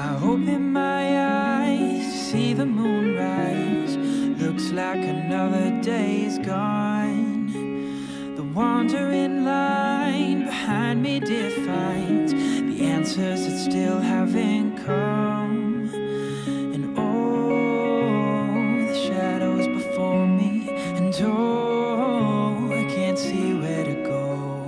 I open my eyes, see the moon rise. Looks like another day's gone. The wandering line behind me defines the answers that still haven't come. And oh, the shadows before me, and oh, I can't see where to go.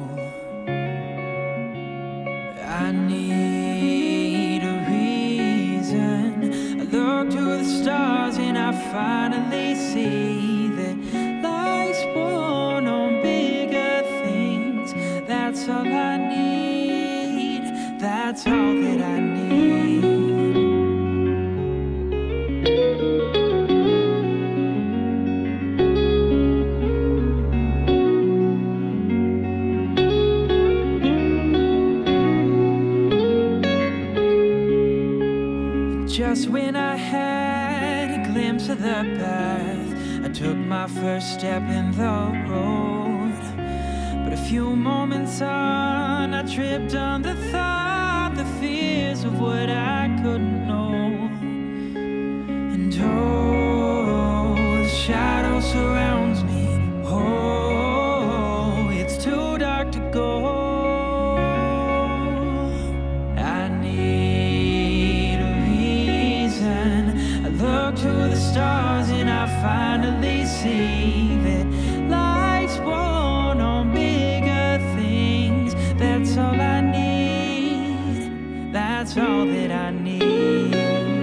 I need a reason. I look to the stars and I finally see that life's born on bigger things. That's all I need. That's all that I need. Just when I had a glimpse of the path, I took my first step in the road. But a few moments on, I tripped on the thought, the fears of what I couldn't know. And oh, the shadow surrounds me. Oh, it's too dark to go. Look to the stars and I finally see that life's born on bigger things. That's all I need. That's all that I need.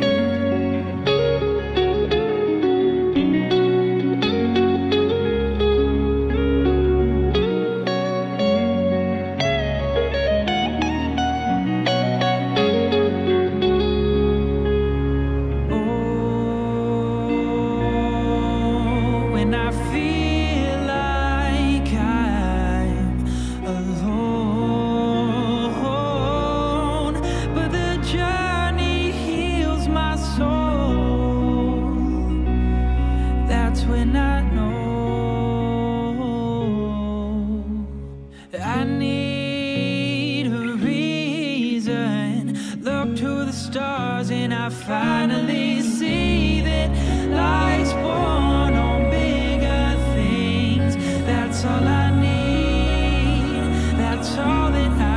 When I know I need a reason. Look to the stars and I finally see that life's born on bigger things. That's all I need. That's all that I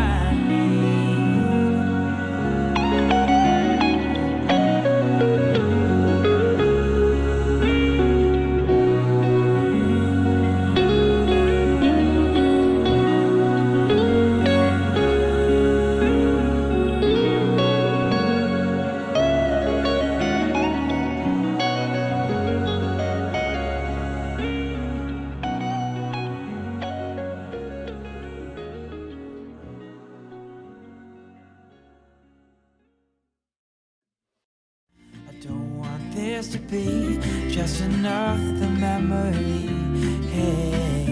don't want this to be just another memory. Hey.